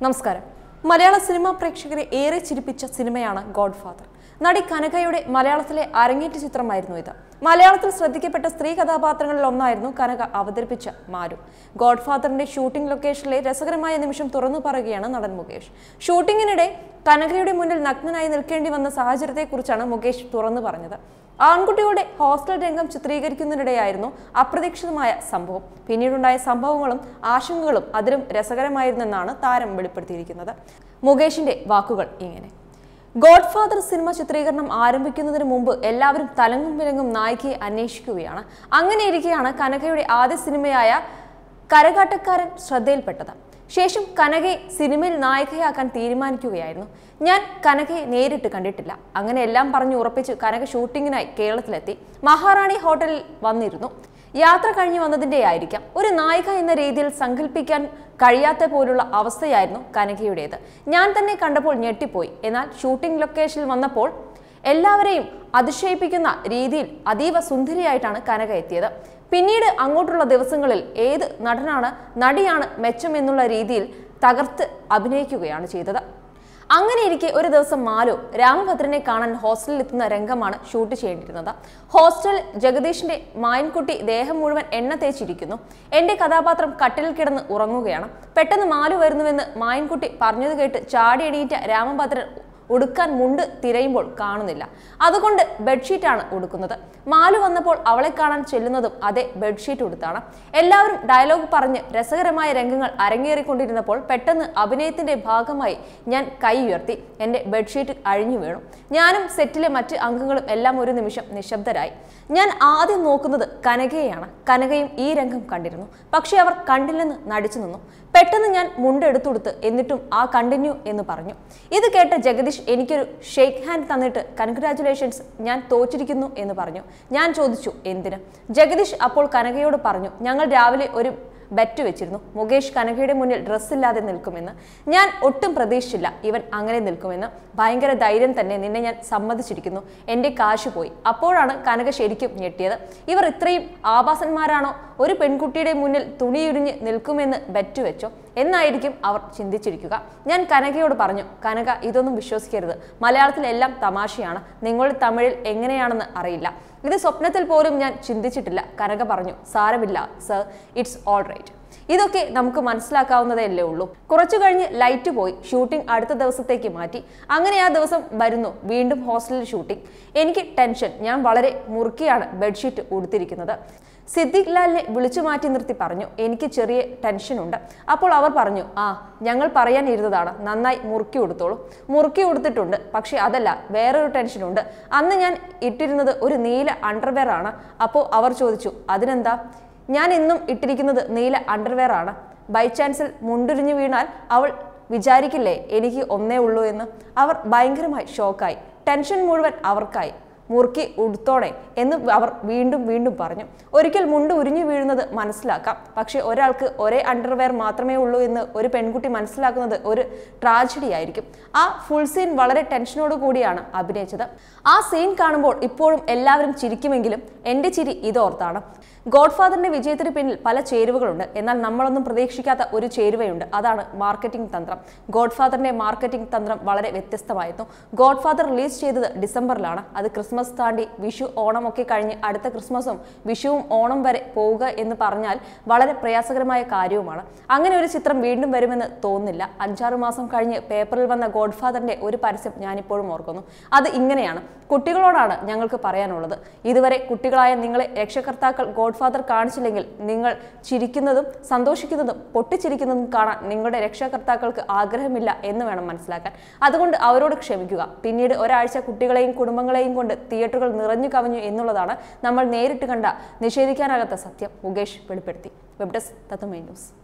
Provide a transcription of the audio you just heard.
നമസ്കാരം. മലയാള സിനിമാ പ്രേക്ഷകരെ ഏറെ ചിരിപ്പിച്ച സിനിമയാണ് ഗോഡ്ഫാദർ. നടി കനകയുടെ മലയാളത്തിലെ അരങ്ങേറ്റ ചിത്രമായിരുന്നു ഇത്. മലയാളത്തിൽ ശ്രദ്ധിക്കപ്പെട്ട സ്ത്രീ കഥാപാത്രങ്ങളിൽ ഒന്നായിരുന്നു കനക അവതരിപ്പിച്ച മാരു. ഗോഡ്ഫാദറിന്റെ ഷൂട്ടിംഗ് ലൊക്കേഷനിലെ രസകരമായ നിമിഷം തുറന്നു പറയുകയാണ് നടൻ മുകേഷ്. ഷൂട്ടിങ്ങിനിടെ കനകയുടെ മുന്നിൽ നഗ്നനായി നിൽക്കേണ്ടി വന്ന സാഹചര്യത്തെക്കുറിച്ചാണ് മുകേഷ് തുറന്നു പറഞ്ഞത്. ആൺകുട്ടികളുടെ ഹോസ്റ്റൽ രംഗം ചിത്രീകരിക്കുന്നതിനിടെയായിരുന്നു അപ്രതീക്ഷിതമായ സംഭവം. പിന്നീടുണ്ടായ സംഭവങ്ങളും ആശങ്കകളും അതിലും രസകരമായിരുന്നെന്നാണ് താരം വെളിപ്പെടുത്തിയിരിക്കുന്നത്. മുകേഷിന്റെ വാക്കുകൾ ഇങ്ങനെ: ഗോഡ്ഫാദർ സിനിമ ചിത്രീകരണം ആരംഭിക്കുന്നതിന് മുമ്പ് എല്ലാവരും തലങ്ങും വിലങ്ങും നായികയെ അന്വേഷിക്കുകയാണ്. അങ്ങനെയിരിക്കെയാണ് കനകയുടെ ആദ്യ സിനിമയായ കരകാട്ടക്കാരൻ ശ്രദ്ധയിൽപ്പെട്ടത്. ശേഷം കനകയെ സിനിമയിൽ നായികയാക്കാൻ തീരുമാനിക്കുകയായിരുന്നു. ഞാൻ കനകയെ നേരിട്ട് കണ്ടിട്ടില്ല. അങ്ങനെ എല്ലാം പറഞ്ഞു ഉറപ്പിച്ച് കനക ഷൂട്ടിങ്ങിനായി കേരളത്തിലെത്തി. മഹാറാണി ഹോട്ടലിൽ വന്നിരുന്നു. യാത്ര കഴിഞ്ഞു വന്നതിൻ്റെ ആയിരിക്കാം, ഒരു നായിക എന്ന രീതിയിൽ സങ്കല്പിക്കാൻ കഴിയാത്ത പോലുള്ള അവസ്ഥയായിരുന്നു കനകയുടേത്. ഞാൻ തന്നെ കണ്ടപ്പോൾ ഞെട്ടിപ്പോയി. എന്നാൽ ഷൂട്ടിംഗ് ലൊക്കേഷനിൽ വന്നപ്പോൾ എല്ലാവരെയും അതിശയിപ്പിക്കുന്ന രീതിയിൽ അതീവ സുന്ദരിയായിട്ടാണ് കനക എത്തിയത്. പിന്നീട് അങ്ങോട്ടുള്ള ദിവസങ്ങളിൽ ഏത് നടനാണ് നടിയാണ് മെച്ചം എന്നുള്ള രീതിയിൽ തകർത്ത് അഭിനയിക്കുകയാണ് ചെയ്തത്. അങ്ങനെയിരിക്കെ ഒരു ദിവസം മാലു രാമഭദ്രനെ കാണാൻ ഹോസ്റ്റലിൽ എത്തുന്ന രംഗമാണ് ഷൂട്ട് ചെയ്യേണ്ടിയിരുന്നത്. ഹോസ്റ്റൽ ജഗദീഷിന്റെ മായൻകുട്ടി ദേഹം മുഴുവൻ എണ്ണ തേച്ചിരിക്കുന്നു. എന്റെ കഥാപാത്രം കട്ടിലിൽ കിടന്ന് ഉറങ്ങുകയാണ്. പെട്ടെന്ന് മാലു വരുന്നുവെന്ന് മായൻകുട്ടി പറഞ്ഞത് കേട്ട് ചാടി എണീറ്റ രാമഭദ്രൻ ഉടുക്കാൻ മുണ്ട് തിരയുമ്പോൾ കാണുന്നില്ല. അതുകൊണ്ട് ബെഡ്ഷീറ്റാണ് ഉടുക്കുന്നത്. മാലു വന്നപ്പോൾ അവളെ കാണാൻ ചെല്ലുന്നതും അതേ ബെഡ്ഷീറ്റ് ഉടുത്താണ്. എല്ലാവരും ഡയലോഗ് പറഞ്ഞ് രസകരമായ രംഗങ്ങൾ അരങ്ങേറിക്കൊണ്ടിരുന്നപ്പോൾ പെട്ടെന്ന് അഭിനയത്തിന്റെ ഭാഗമായി ഞാൻ കൈ ഉയർത്തി. എൻ്റെ ബെഡ്ഷീറ്റ് അഴിഞ്ഞു വീണു. ഞാനും സെറ്റിലെ മറ്റ് അംഗങ്ങളും എല്ലാം ഒരു നിമിഷം നിശബ്ദരായി. ഞാൻ ആദ്യം നോക്കുന്നത് കനകയെയാണ്. കനകയും ഈ രംഗം കണ്ടിരുന്നു. പക്ഷെ അവർ കണ്ടില്ലെന്ന് നടിച്ചു നിന്നു. പെട്ടെന്ന് ഞാൻ മുണ്ടെടുത്തുകൊടുത്ത് എന്നിട്ടും ആ കണ്ടിന്യൂ എന്ന് പറഞ്ഞു. ഇത് കേട്ട ജഗദീഷ് എനിക്കൊരു ഷേക്ക് ഹാൻഡ് തന്നിട്ട് കൺഗ്രാറ്റുലേഷൻസ്, ഞാൻ തോറ്റിരിക്കുന്നു എന്ന് പറഞ്ഞു. ഞാൻ ചോദിച്ചു എന്തിന്? ജഗദീഷ് അപ്പോൾ കനകയോട് പറഞ്ഞു, ഞങ്ങൾ രാവിലെ ഒരു ബെറ്റ് വെച്ചിരുന്നു, മുകേഷ് കനകയുടെ മുന്നിൽ ഡ്രസ്സില്ലാതെ നിൽക്കുമെന്ന്. ഞാൻ ഒട്ടും പ്രതീക്ഷിച്ചില്ല ഇവൻ അങ്ങനെ നിൽക്കുമെന്ന്. ഭയങ്കര ധൈര്യം തന്നെ, നിന്നെ ഞാൻ സമ്മതിച്ചിരിക്കുന്നു, എൻ്റെ കാശ് പോയി. അപ്പോഴാണ് കനക ശരിക്കും ഞെട്ടിയത്. ഇവർ ഇത്രയും ആഭാസന്മാരാണോ? ഒരു പെൺകുട്ടിയുടെ മുന്നിൽ തുണിയുരിഞ്ഞ് നിൽക്കുമെന്ന് ബെറ്റ് വെച്ചോ എന്നായിരിക്കും അവർ ചിന്തിച്ചിരിക്കുക. ഞാൻ കനകയോട് പറഞ്ഞു, കനക ഇതൊന്നും വിശ്വസിക്കരുത്, മലയാളത്തിൽ എല്ലാം തമാശയാണ്, നിങ്ങളുടെ തമിഴിൽ എങ്ങനെയാണെന്ന് അറിയില്ല, ഇത് സ്വപ്നത്തിൽ പോലും ഞാൻ ചിന്തിച്ചിട്ടില്ല. കനക പറഞ്ഞു, സാരമില്ല സർ, ഇറ്റ്സ് ഓൾ റൈറ്റ്. ഇതൊക്കെ നമുക്ക് മനസ്സിലാക്കാവുന്നതല്ലേ ഉള്ളൂ. കുറച്ചു കഴിഞ്ഞ് ലൈറ്റ് പോയി. ഷൂട്ടിംഗ് അടുത്ത ദിവസത്തേക്ക് മാറ്റി. അങ്ങനെ ആ ദിവസം വരുന്നു വീണ്ടും ഹോസ്റ്റലിൽ ഷൂട്ടിംഗ്. എനിക്ക് ടെൻഷൻ. ഞാൻ വളരെ മുറുക്കിയാണ് ബെഡ്ഷീറ്റ് ഉടുത്തിരിക്കുന്നത്. സിദ്ദിഖ് ലാലിനെ വിളിച്ചു മാറ്റി നിർത്തി പറഞ്ഞു, എനിക്ക് ചെറിയ ടെൻഷനുണ്ട്. അപ്പോൾ അവർ പറഞ്ഞു, ഞങ്ങൾ പറയാൻ ഇരുന്നതാണ്, നന്നായി മുറുക്കി ഉടുത്തോളൂ. മുറുക്കി ഉടുത്തിട്ടുണ്ട്, പക്ഷെ അതല്ല, വേറൊരു ടെൻഷനുണ്ട്. അന്ന് ഞാൻ ഇട്ടിരുന്നത് ഒരു നീല അണ്ടർവെയർ ആണ്. അപ്പോൾ അവർ ചോദിച്ചു, അതിനെന്താ? ഞാൻ ഇന്നും ഇട്ടിരിക്കുന്നത് നീല അണ്ടർവെയർ ആണ്. ബൈ ചാൻസിൽ മുണ്ടുരിഞ്ഞു വീണാൽ അവൾ വിചാരിക്കില്ലേ എനിക്ക് ഒന്നേ ഉള്ളൂ എന്ന്. അവർ ഭയങ്കരമായി ഷോക്കായി. ടെൻഷൻ മുഴുവൻ അവർക്കായി. മുറുക്കി ഉടുത്തോടെ എന്ന് അവർ വീണ്ടും വീണ്ടും പറഞ്ഞു. ഒരിക്കൽ മുണ്ട് ഉരിഞ്ഞു വീഴുന്നത് മനസ്സിലാക്കാം, പക്ഷെ ഒരാൾക്ക് ഒരേ അണ്ടർവെയർ മാത്രമേ ഉള്ളൂ എന്ന് ഒരു പെൺകുട്ടി മനസ്സിലാക്കുന്നത് ഒരു ട്രാജഡി ആയിരിക്കും. ആ ഫുൾ സീൻ വളരെ ടെൻഷനോട് കൂടിയാണ് അഭിനയിച്ചത്. ആ സീൻ കാണുമ്പോൾ ഇപ്പോഴും എല്ലാവരും ചിരിക്കുമെങ്കിലും എൻ്റെ ചിരി ഇതോർത്താണ്. ഗോഡ്ഫാദറിന്റെ വിജയത്തിന് പിന്നിൽ പല ചേരുവകളുണ്ട്. എന്നാൽ നമ്മളൊന്നും പ്രതീക്ഷിക്കാത്ത ഒരു ചേരുവയുണ്ട്, അതാണ് മാർക്കറ്റിംഗ് തന്ത്രം. ഗോഡ്ഫാദറിന്റെ മാർക്കറ്റിംഗ് തന്ത്രം വളരെ വ്യത്യസ്തമായിരുന്നു. ഗോഡ്ഫാദർ റിലീസ് ചെയ്തത് ഡിസംബറിലാണ്. അത് ക്രിസ്മസ് താണ്ടി വിഷു ഓണം ഒക്കെ കഴിഞ്ഞ് അടുത്ത ക്രിസ്മസും വിഷുവും ഓണം വരെ പോവുക എന്ന് പറഞ്ഞാൽ വളരെ പ്രയാസകരമായ കാര്യവുമാണ്. അങ്ങനെ ഒരു ചിത്രം വീണ്ടും വരുമെന്ന് തോന്നുന്നില്ല. 5-6 മാസം കഴിഞ്ഞ് പേപ്പറിൽ വന്ന ഗോഡ്ഫാദറിന്റെ ഒരു പരസ്യം ഞാനിപ്പോഴും ഓർക്കുന്നു. അത് ഇങ്ങനെയാണ്: കുട്ടികളോടാണ് ഞങ്ങൾക്ക് പറയാനുള്ളത്. ഇതുവരെ കുട്ടികളായ നിങ്ങളെ രക്ഷകർത്താക്കൾ ഗോഡ്ഫാദർ കാണിച്ചില്ലെങ്കിൽ നിങ്ങൾ ചിരിക്കുന്നതും സന്തോഷിക്കുന്നതും പൊട്ടിച്ചിരിക്കുന്നതും കാണാൻ നിങ്ങളുടെ രക്ഷകർത്താക്കൾക്ക് ആഗ്രഹമില്ല എന്ന് വേണം മനസ്സിലാക്കാൻ. അതുകൊണ്ട് അവരോട് ക്ഷമിക്കുക. പിന്നീട് ഒരാഴ്ച കുട്ടികളെയും കുടുംബങ്ങളെയും കൊണ്ട് തിയേറ്ററുകൾ നിറഞ്ഞു കവിഞ്ഞു എന്നുള്ളതാണ് നമ്മൾ നേരിട്ട് കണ്ട നിഷേധിക്കാനാകാത്ത സത്യം, മുകേഷ് വെളിപ്പെടുത്തി. Web desk Tatwamayi news.